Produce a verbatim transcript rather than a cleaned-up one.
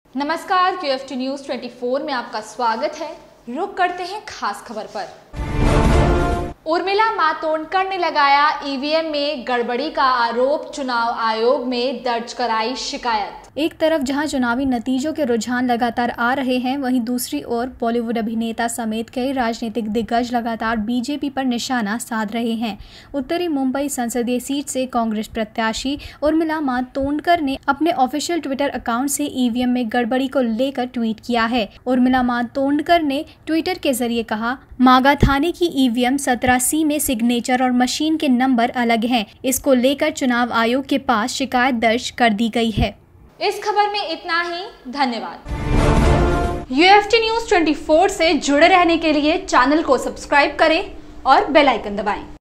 नमस्कार, क्यूएफटी न्यूज चौबीस में आपका स्वागत है। रुक करते हैं खास खबर पर। उर्मिला मातोंडकर ने लगाया ईवीएम में गड़बड़ी का आरोप, चुनाव आयोग में दर्ज कराई शिकायत। एक तरफ जहां चुनावी नतीजों के रुझान लगातार आ रहे हैं, वहीं दूसरी ओर बॉलीवुड अभिनेता समेत कई राजनीतिक दिग्गज लगातार बीजेपी पर निशाना साध रहे हैं। उत्तरी मुंबई संसदीय सीट से कांग्रेस प्रत्याशी उर्मिला मातोंडकर ने अपने ऑफिशियल ट्विटर अकाउंट से ईवीएम में गड़बड़ी को लेकर ट्वीट किया है। उर्मिला मातोंडकर ने ट्विटर के जरिए कहा, मागा थाने की ईवीएम सत्रह सी में सिग्नेचर और मशीन के नंबर अलग हैं। इसको लेकर चुनाव आयोग के पास शिकायत दर्ज कर दी गई है। इस खबर में इतना ही। धन्यवाद। यूएफटी न्यूज चौबीस से जुड़े रहने के लिए चैनल को सब्सक्राइब करें और बेल आइकन दबाएं।